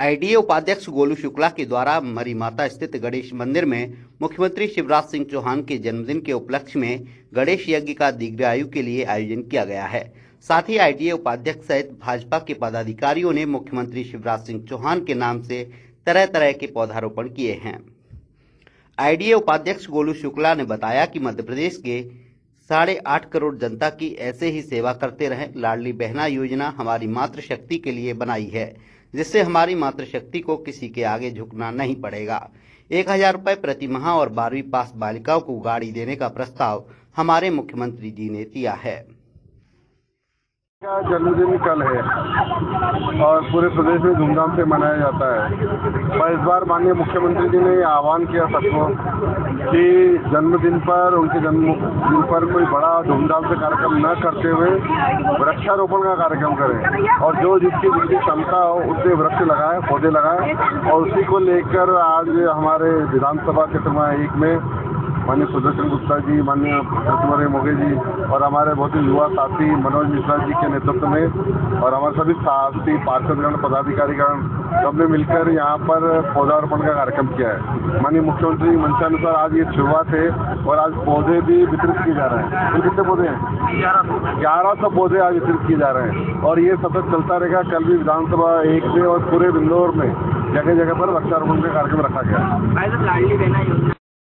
IDA उपाध्यक्ष गोलू शुक्ला के द्वारा मरीमाता स्थित गणेश मंदिर में मुख्यमंत्री शिवराज सिंह चौहान के जन्मदिन के उपलक्ष्य में गणेश यज्ञ का दीर्घायु के लिए आयोजन किया गया है। साथ ही आईडीए उपाध्यक्ष सहित भाजपा के पदाधिकारियों ने मुख्यमंत्री शिवराज सिंह चौहान के नाम से तरह तरह के पौधारोपण किए हैं। आईडीए उपाध्यक्ष गोलू शुक्ला ने बताया कि मध्य प्रदेश के 8.5 करोड़ जनता की ऐसे ही सेवा करते रहें। लाडली बहना योजना हमारी मातृशक्ति के लिए बनाई है, जिससे हमारी मातृशक्ति को किसी के आगे झुकना नहीं पड़ेगा। 1000 रुपए प्रति माह और 12वीं पास बालिकाओं को गाड़ी देने का प्रस्ताव हमारे मुख्यमंत्री जी ने दिया है। जन्मदिन कल है और पूरे प्रदेश में धूमधाम से मनाया जाता है। पर इस बार माननीय मुख्यमंत्री जी ने आह्वान किया सबको कि जन्मदिन पर, उनके जन्मदिन पर कोई बड़ा धूमधाम से कार्यक्रम न करते हुए वृक्षारोपण का कार्यक्रम करें और जो जिसकी जितनी क्षमता हो उतने वृक्ष लगाए, पौधे लगाए। और उसी को लेकर आज हमारे विधानसभा क्षेत्र 1 में माननीय सुदर्शन गुप्ता जी, माननीय भूपेंद्र मोघे जी और हमारे बहुत ही युवा साथी मनोज मिश्रा जी के नेतृत्व में और हमारे सभी साथी पार्षदगण, पदाधिकारीगण सबने मिलकर यहाँ पर पौधारोपण का कार्यक्रम किया है। माननीय मुख्यमंत्री मंशानुसार आज ये शुरुआत है और आज पौधे भी वितरित किए जा रहे हैं। तो कितने पौधे हैं? 1100 पौधे आज वितरित किए जा रहे हैं और ये सतत चलता रहेगा। कल भी विधानसभा 1 में और पूरे इंदौर में जगह जगह पर वृक्षारोपण का कार्यक्रम रखा गया है।